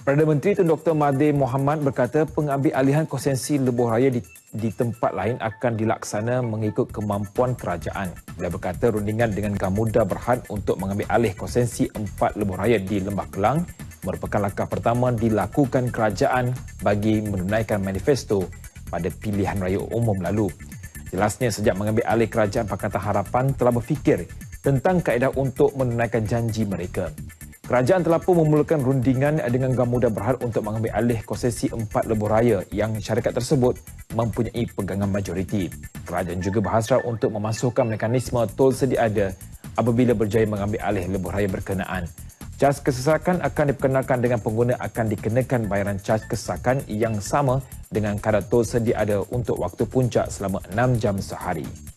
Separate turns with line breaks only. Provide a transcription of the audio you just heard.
Perdana Menteri Tun Dr. Mahathir Mohamad berkata pengambilalihan konsesi lebuh raya di tempat lain akan dilaksana mengikut kemampuan kerajaan. Dia berkata rundingan dengan Gamuda Berhad untuk mengambil alih konsesi 4 lebuh raya di Lembah Kelang merupakan langkah pertama dilakukan kerajaan bagi menunaikan manifesto pada pilihan raya umum lalu. Jelasnya sejak mengambil alih kerajaan Pakatan Harapan telah berfikir tentang kaedah untuk menunaikan janji mereka. Kerajaan telah pun memulakan rundingan dengan Gamuda Berhad untuk mengambil alih konsesi 4 lebuh raya yang syarikat tersebut mempunyai pegangan majoriti. Kerajaan juga berhasrat untuk memasukkan mekanisme tol sedia ada apabila berjaya mengambil alih lebuh raya berkenaan. Caj kesesakan akan diperkenalkan dengan pengguna akan dikenakan bayaran caj kesesakan yang sama dengan kadar tol sedia ada untuk waktu puncak selama 6 jam sehari.